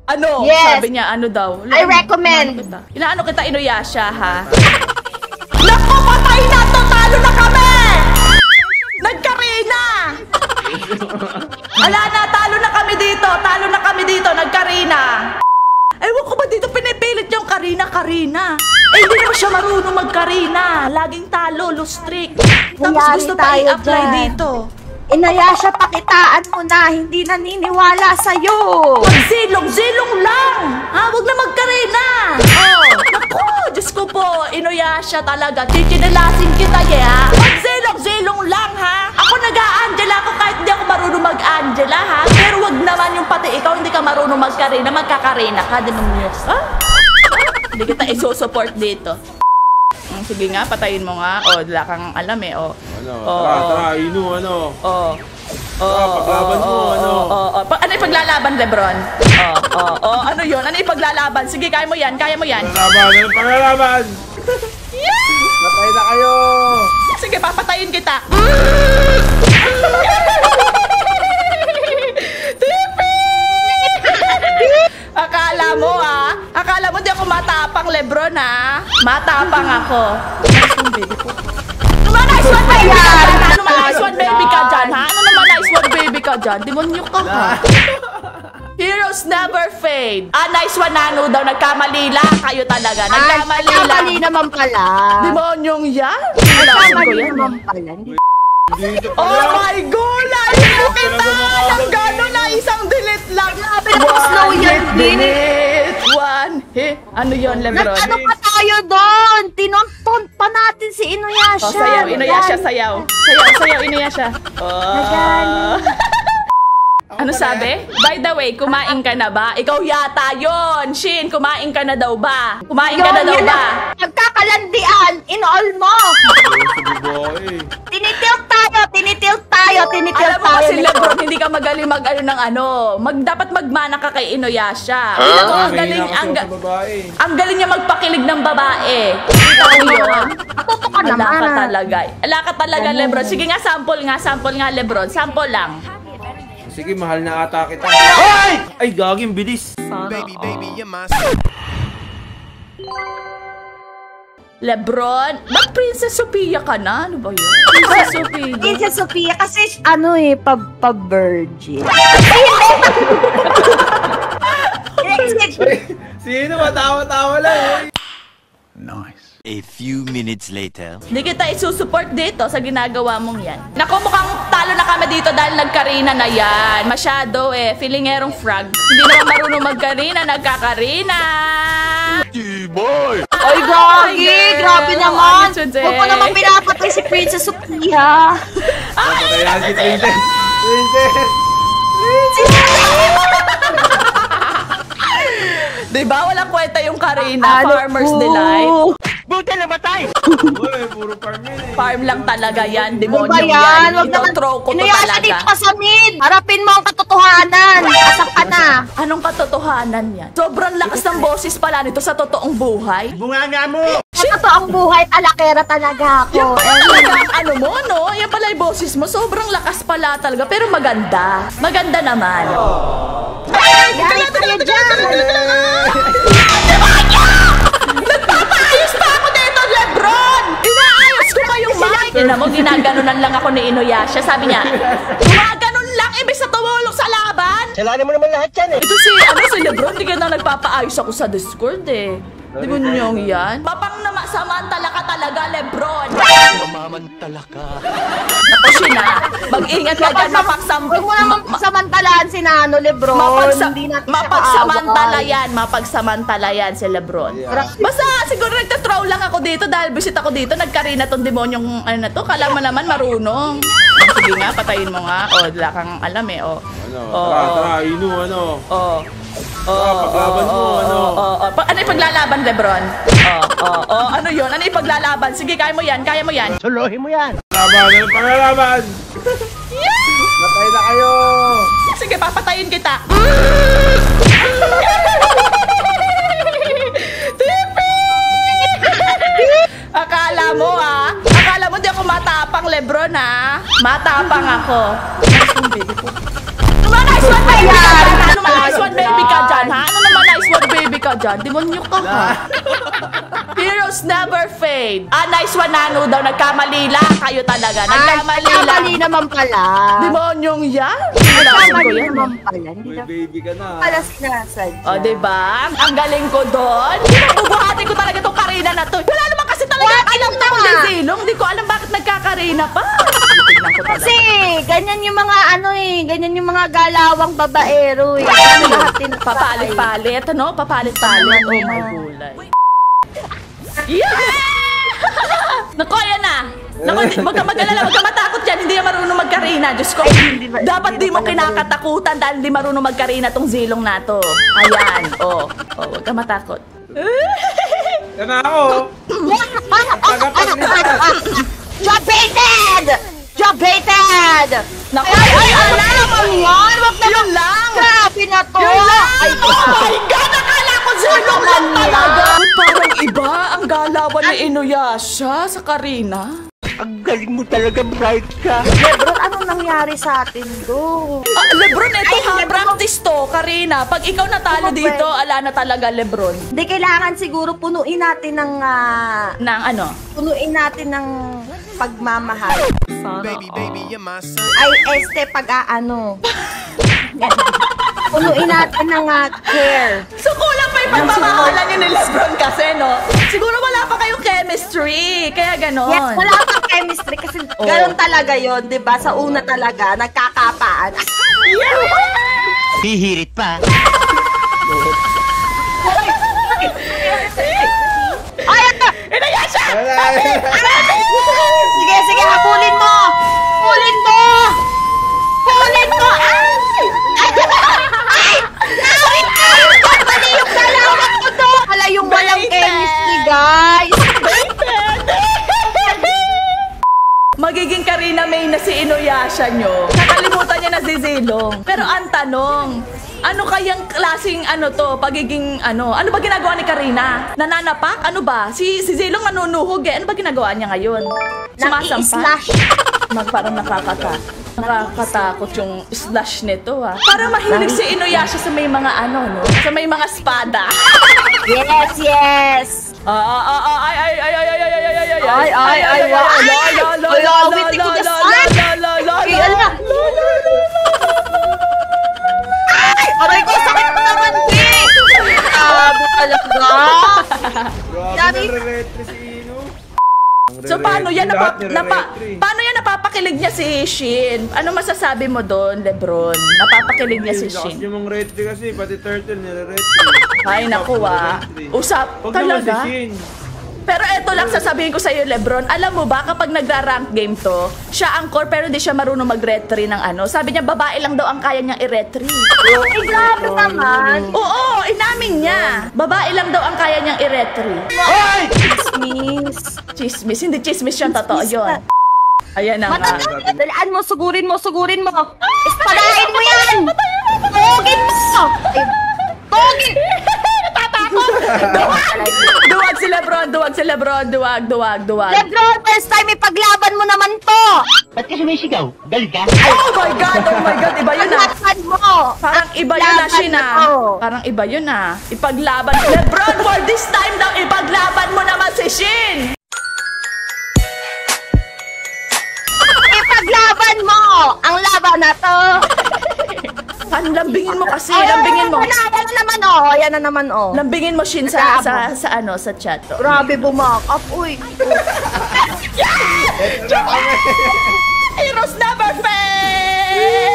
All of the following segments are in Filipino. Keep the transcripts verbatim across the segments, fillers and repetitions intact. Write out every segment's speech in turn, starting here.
Ano? Yes. Sabi niya, ano daw? I recommend. Inaano kita, inaano kita Inuyasha, ha? Naku, patay na to! Talo na kami! Nagkarina! Ala na, talo na kami dito! Talo na kami dito! Nagkarina! Ewan ko ba dito pinipilit yung Karina-Karina? Eh, hindi naman siya marunong magkarina. Laging talo, lose streak. Tapos Nangyari gusto pa tayo i-apply dyan. dito. Inuyasha, pakitaan mo na. Hindi naniniwala sa'yo. Magsilong-silong lang! Ha? Huwag na magkarina! Oh, naku! Diyos ko po, Inuyasha talaga. Chichinilasin kita, ye, ha? Magsilong-silong lang, ha? Ako nag-a-Angela ako kahit hindi ako marunong mag-Angela, ha? Pero wag naman yung pati ikaw hindi ka marunong magkarina, magkakarina ka, demonyos, ha? Hindi kita isusupport dito. Mm, sige nga, patayin mo nga. O, wala kang alam eh, o. Ano? Oh, tara, oh. tara, Inu, ano? O. O, paglaban mo, ano? O, o, pa ano ipaglalaban, Lebron? O, o, o, ano yun? Ano ipaglalaban? Sige, kaya mo yan, kaya mo yan. Panglalaban, ano panglalaban? Yeah! Patay na kayo! Sige, papatayin kita. Akala mo ah, akala mo di ako matapang, Lebron ah. Matapang ako. Ano nice one baby ka dyan? Ano nice one baby ka dyan ha? Ano naman nice one baby ka dyan? Demonyo ka ha? Heroes never fade. Ah, nice one Nano daw. Nagkamali lang kayo talaga. Nagkamali lang. Nagkamali naman pala. Demonyong yan? Nagkamali naman pala. Oh my God! Ayun kita! Nang gano'n na isang delete lang. Slow yan, delete. One hit. Ano yun, Lebron? Nag-ano pa tayo doon? Tinonton pa natin si Inuyasha. Oh, sayaw. Inuyasha, sayaw. Sayaw, sayaw, Inuyasha. Oh. Ano sabi? By the way, kumain ka na ba? Ikaw yata yon. Shin, kumain ka na daw ba? Kumain ka na daw ba? Nagkakalandian in all mo. Tinitilt tayo, tinitilt tayo, tinitilt Alam mo tayo. kasi Lebron, hindi ka magaling mag ano ng ano. Mag, dapat magmana ka kay Inuyasha. Huh? Ako, ang galing, ang, ga ang galing niya magpakilig ng babae. Kita mo yun? Totoo ka Ala naman. ka talaga. Ala ka talaga, Lebron. Sige nga, sample nga, sample nga, Lebron. Sample lang. Sige, mahal na ata kita. Ay! Ay, gaging bilis. Baby, baby, you're my... Lebron, ba't Princess Sophia ka na? Ano ba yun? Princess Sophia. Princess Sophia kasi ano eh, pa-virgin. Sino ba? Tawa-tawa lang eh. Nice. A few minutes later. Hindi kita isusupport dito sa ginagawa mong yan. Naku, mukhang talo na kami dito dahil nagkarina na yan. Masyado eh. Feelingerong frog. Hindi naman marunong magkarina, nagkakarina. T-boy! Ay, gagi! Grabe naman! Ay, Huwag mo naman pinapatay si Princess Sophia. Patayan si Princess. Princess! Diba? Walang kwenta yung Karina. Farmer's Delight. Buti na batay! Uy, puro farm yun eh. Farm lang talaga yan. Ano Demonyo ba yan? yan. Huwag naman. Ito-throw ko to Inuyasha talaga. dito ka sa mid. Harapin mo ang katotohanan. Asap ka na. Anong katotohanan yan? Sobrang lakas ng boses pala nito sa totoong buhay. Bunga nga mo! Sa totoong buhay, talakera talaga ako. Yan pala ang ano mo, no? Yan pala yung boses mo. Sobrang lakas pala talaga. Pero maganda. Maganda naman. Ay, tayo dyan. Nagpapaayos pa ako dito, Lebron! Inaayos ko pa yung mic! Yan mo, ginaganunan lang ako ni Inuyasha. Sabi niya, gumaganon lang, ibig sa tumulong sa laban! Salanin mo naman lahat yan eh! Ito si, ano, si Lebron, di ka na nagpapaayos ako sa Discord eh. Di ba niyong yan? Mapang na samantala ka talaga, Lebron! Mamamantala ka! Naku, Shina, mag-ingat ka dyan, mapagsam... Huwag mo naman samantalaan si Nano Lebron. Mapagsa Hindi natin siya mapagsamantala kaaway. yan, mapagsamantala yan si Lebron. Basta siguro nagtatroll lang ako dito dahil visit ako dito, nagkarina tong demonyong ano na to, kala mo naman marunong. Sige nga, patayin mo nga. O, wala kang alam eh, o. Ano? O, Tara, o, tara, Inu, ano? o. O, paglaban mo, ano? O, o, o. Pa- ano ipaglalaban, Lebron? O, o, o. Ano yun? Ano ipaglalaban? Sige, kaya mo yan, kaya mo yan. Suluhin mo yan! Laban, ano panglalaban? Patay na kayo! Sige, papatayin kita. Akala mo ah, akala mo di ako matapang, Lebron ah. Matapang ako. Ano nice one baby ka dyan? Ano nice one baby ka dyan ha? Ano mag-baby ka dyan. Demonyo ka ha. Heroes never fade. Ah, nice one, Nano daw. Nagkamali lang. Kayo talaga. Nagkamali lang. Nagkamali naman pala. Demonyong yan. Nagkamali naman pala. Hindi May na baby ka na. pala sinasadya. O, diba? Ang galing ko doon. Bubuhatin ko talaga itong Karina na to. Wala naman kasi talaga. What? Alam Ano na ko nga? Zilong. Hindi ko alam bakit nagkakarina pa. Tignan ko Kasi, talaga. ganyan yung mga ano eh, ganyan yung mga galawang babaero eh. Ano lahat tinatay. Papalit-palit, ano? Papalit-palit. Oh my gulay. Yeah! Naku, ayan na. Naku, di- wag ka mag-alala, wag ka matakot yan. Hindi yan marunong magkarina. Diyos ko. hindi ba- Dapat hindi di ba mo pala kinakatakutan dahil di marunong magkarina tong zilong na to. Ayan. Oh. Oh, wag ka matakot. Yan na ako. Tagapagligtas. Job baited! Job baited! Naku, Ay, ay, alam mo yan! Wag na Yun lang! Grabe na to! Yun lang! Ay, Oh my God! Akala ko zilong lang talaga! Parang iba ang galawan ni Inuyasha sa Karina. Ang galing mo talaga, bright ka. Lebron, anong nangyari sa atin do? Ah, Lebron, ito Ay, ha, Lebron. practice to, Karina. Pag ikaw natalo Ano ba, dito, ala na talaga, Lebron. Hindi, kailangan siguro punuin natin ng, ah, Nang ano? punuin natin ng pagmamahal. Baby, baby, you're my son. Ay, este, pag-aano. Punuin natin ng ah, care. So, kulang pa yung pagmamahalan niyo ni Lebron kasi, no? Siguro wala pa kayong chemistry, kaya ganon. Yes, wala pang chemistry kasi Oh. gano'n talaga yon, di ba? Sa una talaga, nagkakapaan. Hihirit pa. Ay, ito! Inuyasha! Sige, sige, habulin mo! Habulin mo! Habulin mo! Ay! Ay! Ay! Ay! Mali yung dalawat ko to! Wala yung walang Baited! chemistry, guys! Magiging Karina May na si Inuyasha nyo. Nakalimutan niya na si Zilong. Pero ang tanong, ano kayang klaseng ano to, pagiging ano, ano ba ginagawa ni Karina? Nananapak? Ano ba? Si, si Zilong nanunuhog eh. Ano ba ginagawa niya ngayon? Sumasampa? Naki-slash. Mag, parang nakakata. Nakakatakot yung slash nito ha. Parang mahilig si Inuyasha sa may mga ano, no? Sa may mga espada. Yes, yes! Ah, ah, ah, ah, ay, ay, ay, ay, ay, ay, ay, ay, ay, Ay, ay, ay, ay, la, la, la, la, ay, la, awit la, ko la, sa la, side. la, la, la, Ay, la, ala. Ay! Aray ko, sakit mo naman, eh! Grabe talaga! Grabe Dami. na re-retry si Ino. So paano yan napa, Lahat napa, nire-retry. paano yan napapakilig niya si Shin? Ano masasabi mo doon, Lebron? Napapakilig niya si Ay, lakas Shin. niyo mong retry kasi, pati turtle nire-retry. Ay naku ah. Usap Huwag naman si talaga. Shin. Pero eto lang sasabihin ko sa iyo, Lebron. Alam mo ba kapag nagra-rank game to, siya ang core pero hindi siya marunong mag-retry ng ano. Sabi niya babae lang daw ang kaya niyang i-retry. Ay, grabe naman! Oo, inamin niya. Babae lang daw ang kaya niyang i-retry. Miss! Chismis, hindi chismis yun, totoo Chismis yun. Ayan na nga. Matanda! Dalaan mo, sugurin mo, sugurin mo! Espadahin mo yan! Tugin mo! Ay, Tugin! Natatakot! Duwag! Duwag si Lebron, duwag si Lebron, duwag, duwag, duwag. Lebron, first time ipaglaban mo naman to! Ba't ka sumisigaw? Galit ka? Oh my God, oh my God, iba yun ah. Paglaban mo! Parang iba yun na, Paglaban Shin mo ah. to. Parang iba yun ah. Ipaglaban. Lebron, for this time daw, ipaglaban mo naman si Shin! Ipaglaban mo! Ang laban na to! Paano lambingin mo kasi? Lambingin mo. Ayan na, ayan na naman oh! Ayan na naman oh! Lambingin mo, Shin, sa, sa, sa ano, sa chat. Oh. Grabe bumak up, uy! Heroes never fail!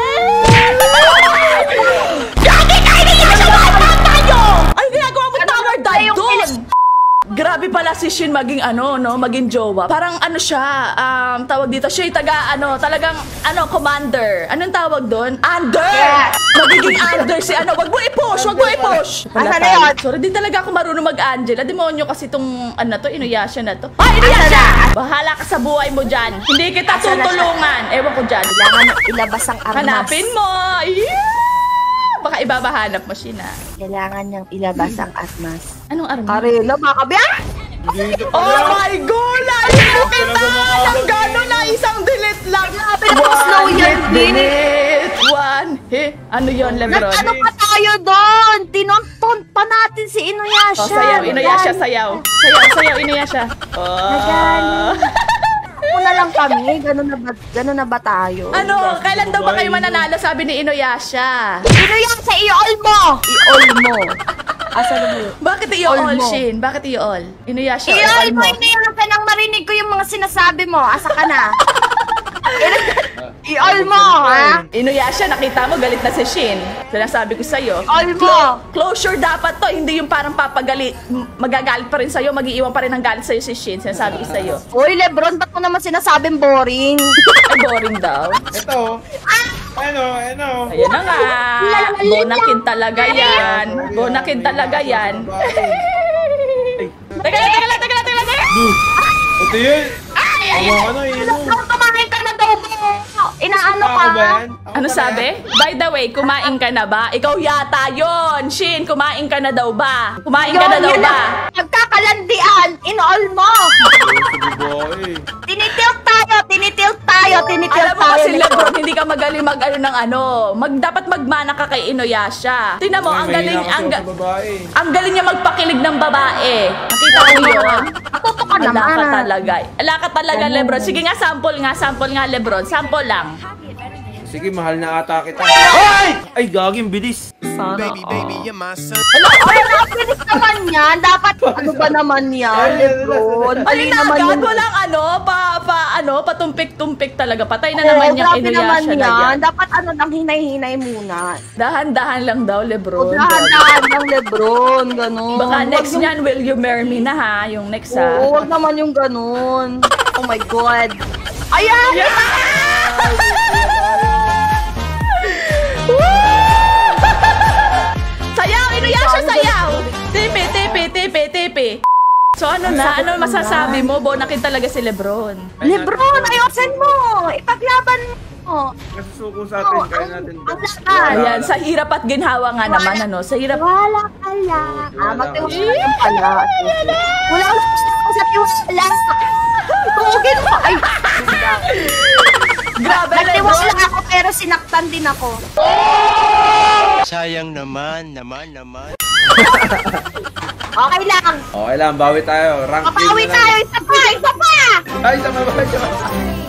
Gagi kayo niya sa baba tayo! Ay, ginagawa mo tower dive yung doon! pilis- Grabe pala si Shin maging ano, no? Maging jowa. Parang ano siya, um, tawag dito, siya yung taga, ano, talagang, ano, commander. Anong tawag doon? Under! Yeah. Magiging under si, ano, wag mo i-push, wag mo i-push! Asan Wala na tayo. yun? Sorry, di talaga ako marunong mag-Angela. Demonyo kasi tong, ano to, Inuyasha na to. Ay, Inuyasha! Bahala ka sa buhay mo dyan. Hindi kita Asan na siya? tutulungan. Ewan ko dyan. Kailangan ilabas ang armas. Hanapin mo! Yeah! Baka ibabahanap mo, Shin, ah. Kailangan niyang ilabas ang armas. Anong arma? Karela, baka ba? Dito Oh pala. my God! Layo mo kita! Nang gano'n na isang delete lang. Grabe naman slow yan, Bin. delete! One, eh, ano yun, Lebron? Nag-ano pa tayo doon? Tinonton si Inuyasha. Oh, sayaw, Inuyasha, sayaw. Sayaw, sayaw, Inuyasha. Oh. Muna lang kami, gano'n na ba, gano'n na ba tayo? Ano, kailan daw ba kayo mananalo, sabi ni Inuyasha? Inuyasha, i-all mo! I-all mo. Asa na mo? Bakit All i-all, mo. Shin? Bakit i-all? Inuyasha, I-all i-all mo, mo. Inuyasha, nang marinig ko yung mga sinasabi mo. Asa ka na? I-all mo, ha? Inuyasha, nakita mo, galit na si Shin. Sinasabi ko sa'yo. All mo. Clo- closure dapat to, hindi yung parang papagali, m- magagalit pa rin sa'yo, mag-iiwan pa rin ng galit sa'yo si Shin. Sinasabi ko sa'yo. Uy, Lebron, ba't mo naman sinasabing boring? Ay, boring daw. Ito. Ano, ano. Ayan na nga. Bonakin talaga yan. Bonakin talaga yan. Teka lang, teka lang, teka lang, teka lang. Ito yun. Awa ka na, yun. Lebron, kumain ka na daw mo. Inaano Ako ka? ba yan? Ako Ano ba sabi? By the way, kumain ka na ba? Ikaw yata yon. Shin, kumain ka na daw ba? Kumain ka na daw Yun, yun ba? ang Pagkakalandian, in-all mo. yan? Tinitilt tayo, tinitilt tayo, tinitilt Alam mo tayo. kasi nito. Lebron, hindi ka magaling mag ano ng ano. Mag, dapat magmana ka kay Inuyasha. Tingnan mo, ang galing, ang, ga- ang galing niya magpakilig ng babae. Nakita mo yun? Matuto ka Ala naman. ka talaga. Ala ka talaga, Lebron. Sige nga, sample nga, sample nga, Lebron. Sample lang. Sige, mahal na ata kita. Ay! Ay, gaging bilis. Baby, baby, you're my sun. Ay, napinis naman yan. Dapat, ano ba naman yan, Lebron? Alin na agad, walang ano, pa, pa, ano, patumpik-tumpik talaga. Patay na naman yung grabe naman Inuyasha na yan. Dapat ano lang, hinay-hinay muna. Dahan-dahan lang daw, Lebron. Dahan-dahan lang, Lebron. Ganun. Baka Wag next yung- niyan, will you marry me na ha? Yung next ha. Oo, huwag naman yung ganun. Oh my God. Ayan! Sayaw! Inuyasha, sayaw! Tipi, tipi, tipi, tipi. So ano na? Ano masasabi mo? Bonakin talaga si Lebron. Lebron, ayusin mo! Ipaglaban mo! Nasusuko sa atin, kaya natin. Ang lakas! Ayan, sa hirap at ginhawa nga naman, ano? Sa hirap. Wala ka lang. Ah, magtiwala ka lang pala. Wala ka lang sa tiwala. Tugin mo! Ay! Grabe, Nagtiwala Lebron. ako pero sinaktan din ako. Sayang naman, naman, naman. Okay lang. Okay lang, bawi tayo. Rank Papawi game na lang. tayo. Isa pa! Isa pa! Ay, sama ba?